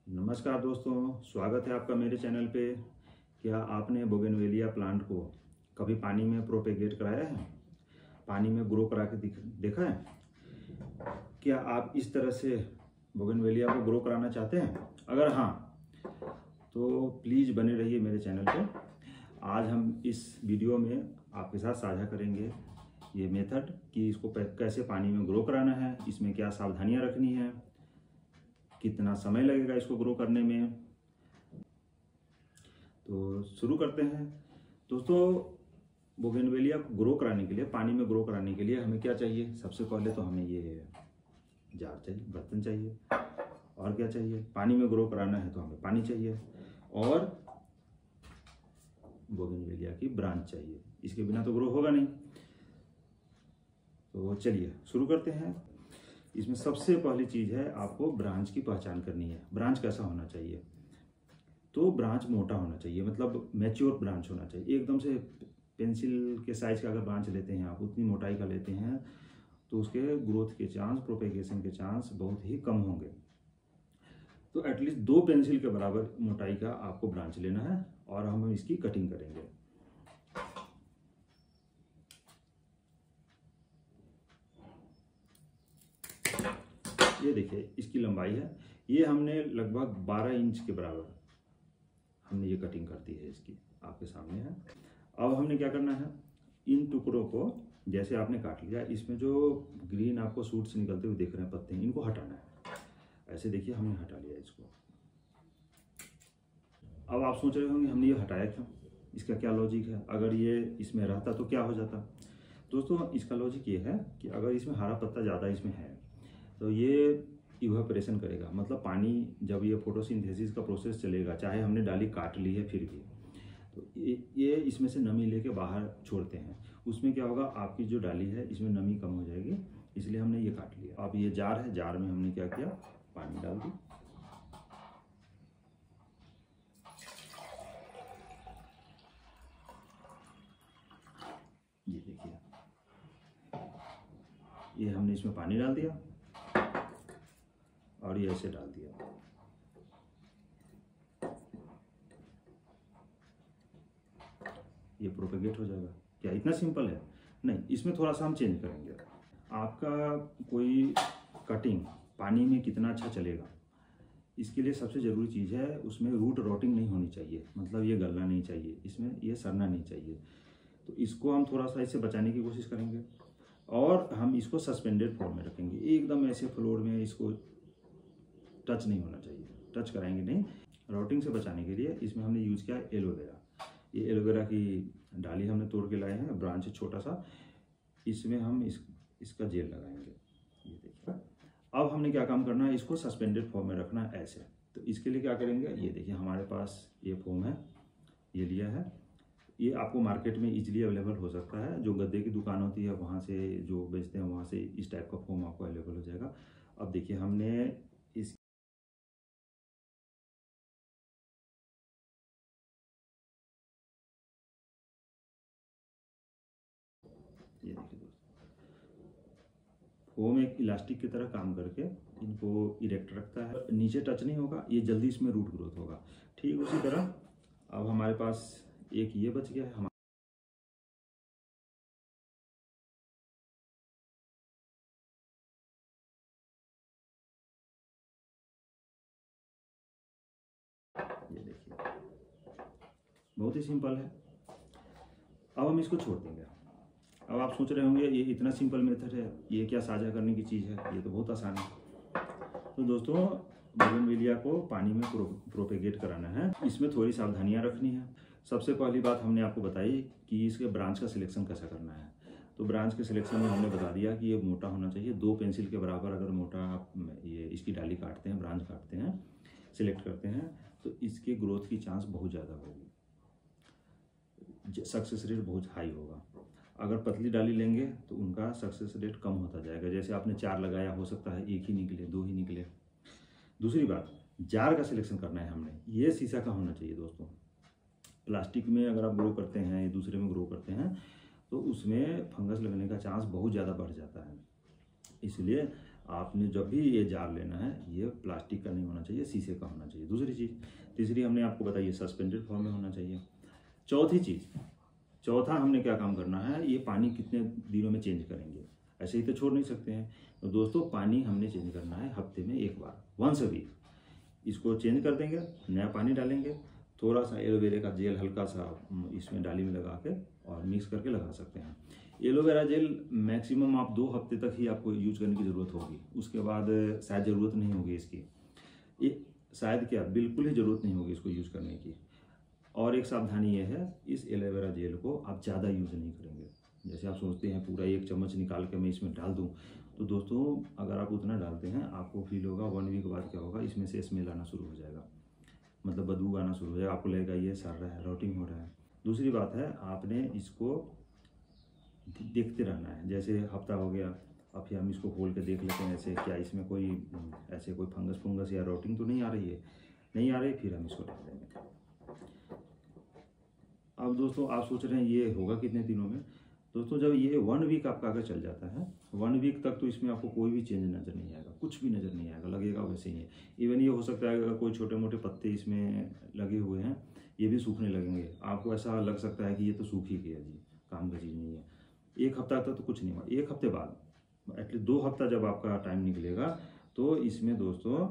नमस्कार दोस्तों, स्वागत है आपका मेरे चैनल पे। क्या आपने बोगनवेलिया प्लांट को कभी पानी में प्रोपेगेट कराया है? पानी में ग्रो करा के देखा है? क्या आप इस तरह से बोगनवेलिया को ग्रो कराना चाहते हैं? अगर हाँ, तो प्लीज़ बने रहिए मेरे चैनल पे। आज हम इस वीडियो में आपके साथ साझा करेंगे ये मेथड कि इसको कैसे पानी में ग्रो कराना है, इसमें क्या सावधानियाँ रखनी है, कितना समय लगेगा इसको ग्रो करने में। तो शुरू करते हैं दोस्तों। बोगनवेलिया को ग्रो कराने के लिए, पानी में ग्रो कराने के लिए हमें क्या चाहिए? सबसे पहले तो हमें ये जार चाहिए, बर्तन चाहिए। और क्या चाहिए? पानी में ग्रो कराना है तो हमें पानी चाहिए और बोगनवेलिया की ब्रांच चाहिए। इसके बिना तो ग्रो होगा नहीं। तो चलिए शुरू करते हैं। इसमें सबसे पहली चीज़ है, आपको ब्रांच की पहचान करनी है। ब्रांच कैसा होना चाहिए? तो ब्रांच मोटा होना चाहिए, मतलब मैच्योर ब्रांच होना चाहिए। एकदम से पेंसिल के साइज का अगर ब्रांच लेते हैं आप, उतनी मोटाई का लेते हैं, तो उसके ग्रोथ के चांस, प्रोपेगेशन के चांस बहुत ही कम होंगे। तो एटलीस्ट 2 पेंसिल के बराबर मोटाई का आपको ब्रांच लेना है और हम इसकी कटिंग करेंगे। ये देखिए, इसकी लंबाई है, ये हमने लगभग 12 इंच के बराबर हमने ये कटिंग कर दी है। इसकी आपके सामने है। अब हमने क्या करना है, इन टुकड़ों को जैसे आपने काट लिया, इसमें जो ग्रीन आपको सूट से निकलते हुए दिख रहे हैं पत्ते, इनको हटाना है। ऐसे देखिए, हमने हटा लिया इसको। अब आप सोच रहे होंगे हमने ये हटाया क्यों, इसका क्या लॉजिक है? अगर ये इसमें रहता तो क्या हो जाता? दोस्तों, इसका लॉजिक ये है कि अगर इसमें हरा पत्ता ज़्यादा इसमें है तो ये इवापोरेशन करेगा। मतलब पानी, जब ये फोटोसिंथेसिस का प्रोसेस चलेगा, चाहे हमने डाली काट ली है फिर भी, तो ये इसमें से नमी लेके बाहर छोड़ते हैं। उसमें क्या होगा, आपकी जो डाली है इसमें नमी कम हो जाएगी, इसलिए हमने ये काट लिया। अब ये जार है, जार में हमने क्या किया, पानी डाल दी। ये देखिए, ये हमने इसमें पानी डाल दिया और ये ऐसे डाल दिया। ये प्रोपेगेट हो जाएगा। क्या इतना सिंपल है? नहीं, इसमें थोड़ा सा हम चेंज करेंगे। आपका कोई कटिंग पानी में कितना अच्छा चलेगा, इसके लिए सबसे ज़रूरी चीज़ है, उसमें रूट रॉटिंग नहीं होनी चाहिए। मतलब ये गलना नहीं चाहिए, इसमें ये सड़ना नहीं चाहिए। तो इसको हम थोड़ा सा इससे बचाने की कोशिश करेंगे और हम इसको सस्पेंडेड फॉर्म में रखेंगे। एकदम ऐसे फ्लोर में इसको टच नहीं होना चाहिए, टच कराएंगे नहीं। रॉटिंग से बचाने के लिए इसमें हमने यूज़ किया एलोवेरा। ये एलोवेरा की डाली हमने तोड़ के लाए हैं, ब्रांच छोटा सा। इसमें हम इसका जेल लगाएंगे। ये देखिए, अब हमने क्या काम करना है, इसको सस्पेंडेड फॉर्म में रखना है ऐसे। तो इसके लिए क्या करेंगे, ये देखिए हमारे पास ये फोम है, ये लिया है। ये आपको मार्केट में इजीली अवेलेबल हो सकता है। जो गद्दे की दुकान होती है वहाँ से जो बेचते हैं, वहाँ से इस टाइप का फोम आपको अवेलेबल हो जाएगा। अब देखिए, हमने इस ये देखिए दोस्तों, फोम एक इलास्टिक की तरह काम करके इनको इरेक्ट रखता है। नीचे टच नहीं होगा, ये जल्दी इसमें रूट ग्रोथ होगा। ठीक उसी तरह अब हमारे पास एक ये बच गया है। ये देखिए, बहुत ही सिंपल है। अब हम इसको छोड़ देंगे। अब आप सोच रहे होंगे ये इतना सिंपल मेथड है, ये क्या साझा करने की चीज़ है? ये तो बहुत आसान है। तो दोस्तों, बोगनवेलिया को पानी में प्रोपेगेट कराना है, इसमें थोड़ी सावधानियां रखनी है। सबसे पहली बात हमने आपको बताई कि इसके ब्रांच का सिलेक्शन कैसा करना है। तो ब्रांच के सिलेक्शन में हमने बता दिया कि ये मोटा होना चाहिए, 2 पेंसिल के बराबर। अगर मोटा आप ये इसकी डाली काटते हैं, ब्रांच काटते हैं, सिलेक्ट करते हैं, तो इसके ग्रोथ की चांस बहुत ज़्यादा होगी, सक्सेस रेट बहुत हाई होगा। अगर पतली डाली लेंगे तो उनका सक्सेस रेट कम होता जाएगा। जैसे आपने 4 लगाया, हो सकता है 1 ही निकले, 2 ही निकले। दूसरी बात, जार का सिलेक्शन करना है हमने। ये शीशा का होना चाहिए दोस्तों। प्लास्टिक में अगर आप ग्रो करते हैं, दूसरे में ग्रो करते हैं, तो उसमें फंगस लगने का चांस बहुत ज़्यादा बढ़ जाता है। इसलिए आपने जब भी ये जार लेना है, ये प्लास्टिक का नहीं होना चाहिए, शीशे का होना चाहिए। दूसरी चीज़, तीसरी हमने आपको बताई सस्पेंडेड फॉर्म में होना चाहिए। चौथा हमने क्या काम करना है, ये पानी कितने दिनों में चेंज करेंगे, ऐसे ही तो छोड़ नहीं सकते हैं। तो दोस्तों पानी हमने चेंज करना है हफ्ते में एक बार, वंस अ वीक। इसको चेंज कर देंगे, नया पानी डालेंगे, थोड़ा सा एलोवेरा का जेल हल्का सा इसमें डाली में लगा के और मिक्स करके लगा सकते हैं। एलोवेरा जेल मैक्सिमम आप 2 हफ्ते तक ही आपको यूज करने की ज़रूरत होगी, उसके बाद शायद ज़रूरत नहीं होगी इसकी। ये शायद क्या, बिल्कुल ही ज़रूरत नहीं होगी इसको यूज़ करने की। और एक सावधानी ये है, इस एलोवेरा जेल को आप ज़्यादा यूज़ नहीं करेंगे। जैसे आप सोचते हैं पूरा 1 चम्मच निकाल के मैं इसमें डाल दूं, तो दोस्तों अगर आप उतना डालते हैं आपको फील होगा 1 वीक बाद क्या होगा, इसमें से स्मेल आना शुरू हो जाएगा, मतलब बदबू आना शुरू हो जाएगा, आपको लगेगा ये सड़ रहा है, रोटिंग हो रहा है। दूसरी बात है, आपने इसको देखते रहना है। जैसे हफ्ता हो गया, अब फिर हम इसको खोल के देख लेते हैं ऐसे, क्या इसमें कोई ऐसे कोई फंगस या रोटिंग तो नहीं आ रही है, नहीं आ रही, फिर हम इसको डाल देंगे। अब दोस्तों आप सोच रहे हैं ये होगा कितने दिनों में। दोस्तों जब ये 1 वीक आपका अगर चल जाता है, 1 वीक तक तो इसमें आपको कोई भी चेंज नज़र नहीं आएगा, कुछ भी नज़र नहीं आएगा, लगेगा वैसे ही है। इवन ये हो सकता है अगर कोई छोटे मोटे पत्ते इसमें लगे हुए हैं, ये भी सूखने लगेंगे, आपको ऐसा लग सकता है कि ये तो सूख ही गया जी, काम का चीज़ नहीं है। 1 हफ्ता तक तो कुछ नहीं हुआ, 1 हफ्ते बाद एटलीस्ट 2 हफ्ता जब आपका टाइम निकलेगा, तो इसमें दोस्तों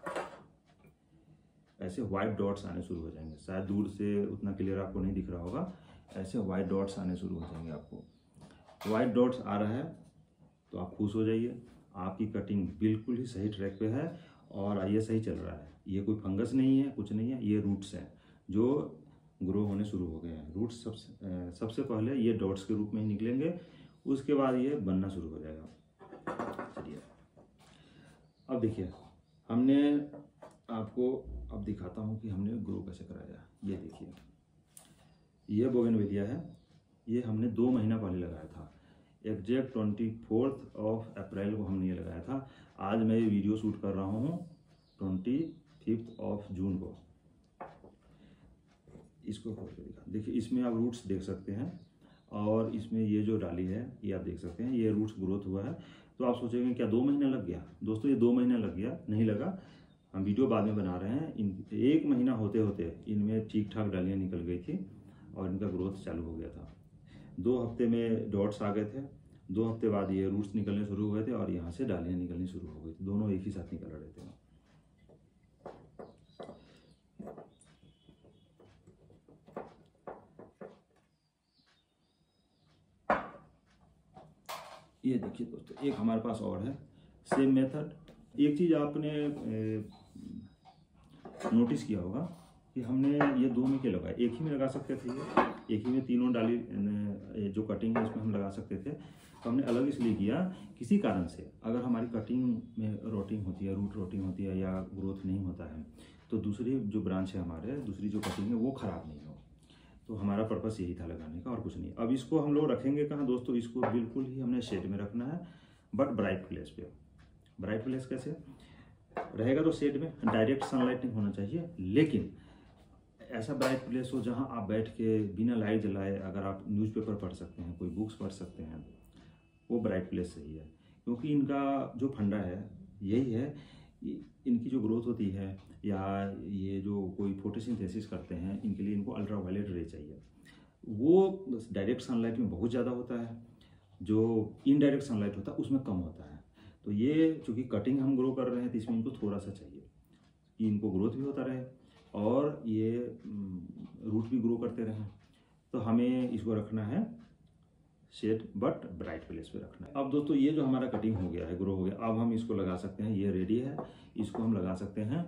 ऐसे वाइट डॉट्स आने शुरू हो जाएंगे। शायद दूर से उतना क्लियर आपको नहीं दिख रहा होगा, ऐसे वाइट डॉट्स आने शुरू हो जाएंगे। आपको वाइट डॉट्स आ रहा है तो आप खुश हो जाइए, आपकी कटिंग बिल्कुल ही सही ट्रैक पे है और ये सही चल रहा है। ये कोई फंगस नहीं है, कुछ नहीं है, ये रूट्स हैं जो ग्रो होने शुरू हो गए हैं। रूट्स सबसे पहले ये डॉट्स के रूप में ही निकलेंगे, उसके बाद ये बनना शुरू हो जाएगा। चलिए अब देखिए, हमने आपको अब दिखाता हूँ कि हमने ग्रो कैसे कराया। ये देखिए, ये बोगनवेलिया है, ये हमने 2 महीना पहले लगाया था, एग्जैक्ट 24 अप्रैल को हमने ये लगाया था। आज मैं ये वीडियो शूट कर रहा हूँ 25 जून को। इसको खोल के दिखा, देखिए इसमें आप रूट्स देख सकते हैं और इसमें ये जो डाली है ये आप देख सकते हैं, ये रूट्स ग्रोथ हुआ है। तो आप सोचेंगे क्या 2 महीना लग गया? दोस्तों ये 2 महीना लग गया, नहीं लगा, हम वीडियो बाद में बना रहे हैं। 1 महीना होते होते इनमें ठीक ठाक डालियाँ निकल गई थी और इनका ग्रोथ चालू हो गया था। 2 हफ्ते में डॉट्स आ गए थे, 2 हफ्ते बाद ये रूट्स निकलने शुरू हुए थे और यहाँ से डालियाँ निकलनी शुरू हो गई थी, दोनों एक ही साथ निकल रहे थे। ये देखिए दोस्तों, एक हमारे पास और है सेम मेथड। एक चीज़ आपने नोटिस किया होगा कि हमने ये 2 में क्या लगाया, एक ही में लगा सकते थे, ये एक ही में तीनों डाली जो कटिंग है इसमें हम लगा सकते थे। तो हमने अलग इसलिए किया, किसी कारण से अगर हमारी कटिंग में रोटिंग होती है, रूट रोटिंग होती है या ग्रोथ नहीं होता है, तो दूसरी जो ब्रांच है हमारे, दूसरी जो कटिंग है वो ख़राब नहीं हो। तो हमारा पर्पस यही था लगाने का और कुछ नहीं। अब इसको हम लोग रखेंगे कहाँ दोस्तों, इसको बिल्कुल ही हमने शेड में रखना है, बट ब्राइट प्लेस पे। ब्राइट प्लेस कैसे रहेगा? तो शेड में डायरेक्ट सनलाइट नहीं होना चाहिए, लेकिन ऐसा ब्राइट प्लेस हो जहाँ आप बैठ के बिना लाइट जलाए अगर आप न्यूज़पेपर पढ़ सकते हैं, कोई बुक्स पढ़ सकते हैं, वो ब्राइट प्लेस सही है। क्योंकि इनका जो फंडा है यही है, इनकी जो ग्रोथ होती है या ये जो कोई फोटोसिंथेसिस करते हैं, इनके लिए इनको अल्ट्रावायलेट रे चाहिए। वो डायरेक्ट सनलाइट में बहुत ज़्यादा होता है, जो इनडायरेक्ट सनलाइट होता है उसमें कम होता है। तो ये चूँकि कटिंग हम ग्रो कर रहे हैं तो इसमें इनको थोड़ा सा चाहिए कि इनको ग्रोथ भी होता रहे और ये रूट भी ग्रो करते रहें। तो हमें इसको रखना है शेड, बट ब्राइट प्लेस पे रखना है। अब दोस्तों ये जो हमारा कटिंग हो गया है, ग्रो हो गया, अब हम इसको लगा सकते हैं, ये रेडी है। इसको हम लगा सकते हैं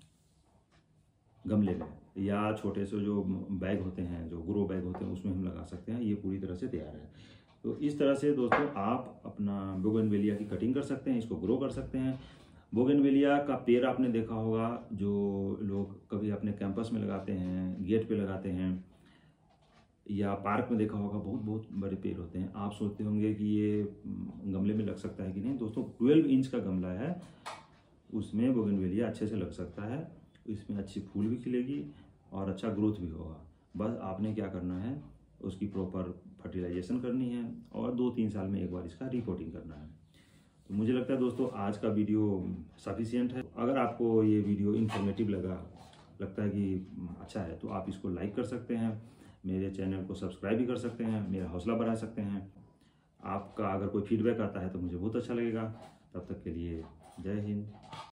गमले में या छोटे से जो बैग होते हैं, जो ग्रो बैग होते हैं, उसमें हम लगा सकते हैं। ये पूरी तरह से तैयार है। तो इस तरह से दोस्तों आप अपना बोगनवेलिया की कटिंग कर सकते हैं, इसको ग्रो कर सकते हैं। बोगनवेलिया का पेड़ आपने देखा होगा, जो लोग कभी अपने कैंपस में लगाते हैं, गेट पे लगाते हैं या पार्क में देखा होगा, बहुत बहुत बड़े पेड़ होते हैं। आप सोचते होंगे कि ये गमले में लग सकता है कि नहीं। दोस्तों 12 इंच का गमला है, उसमें बोगनवेलिया अच्छे से लग सकता है, इसमें अच्छी फूल भी खिलेगी और अच्छा ग्रोथ भी होगा। बस आपने क्या करना है, उसकी प्रॉपर फर्टिलाइजेशन करनी है और 2-3 साल में एक बार इसका रिपोर्टिंग करना है। तो मुझे लगता है दोस्तों आज का वीडियो सफिशिएंट है। अगर आपको ये वीडियो इन्फॉर्मेटिव लगता है कि अच्छा है, तो आप इसको लाइक कर सकते हैं, मेरे चैनल को सब्सक्राइब भी कर सकते हैं, मेरा हौसला बढ़ा सकते हैं। आपका अगर कोई फीडबैक आता है तो मुझे बहुत अच्छा लगेगा। तब तक के लिए जय हिंद।